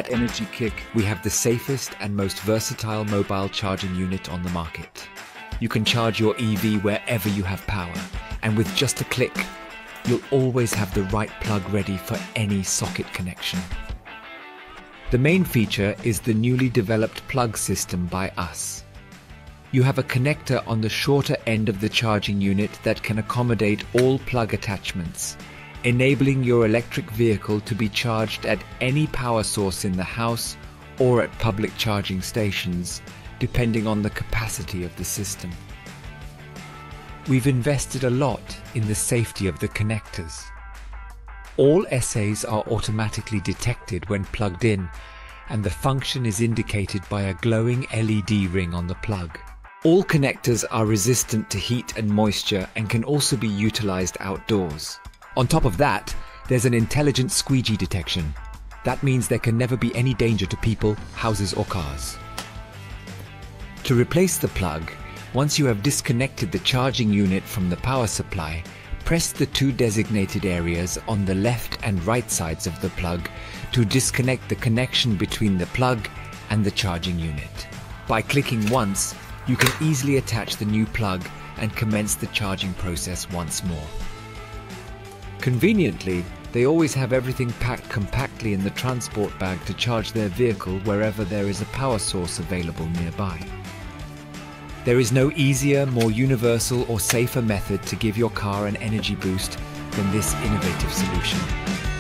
At NRGkick, we have the safest and most versatile mobile charging unit on the market. You can charge your EV wherever you have power, and with just a click, you'll always have the right plug ready for any socket connection. The main feature is the newly developed plug system by us. You have a connector on the shorter end of the charging unit that can accommodate all plug attachments, enabling your electric vehicle to be charged at any power source in the house or at public charging stations, depending on the capacity of the system. We've invested a lot in the safety of the connectors. All SAs are automatically detected when plugged in, and the function is indicated by a glowing LED ring on the plug. All connectors are resistant to heat and moisture and can also be utilized outdoors. On top of that, there's an intelligent squeegee detection. That means there can never be any danger to people, houses or cars. To replace the plug, once you have disconnected the charging unit from the power supply, press the two designated areas on the left and right sides of the plug to disconnect the connection between the plug and the charging unit. By clicking once, you can easily attach the new plug and commence the charging process once more. Conveniently, they always have everything packed compactly in the transport bag to charge their vehicle wherever there is a power source available nearby. There is no easier, more universal or safer method to give your car an energy boost than this innovative solution.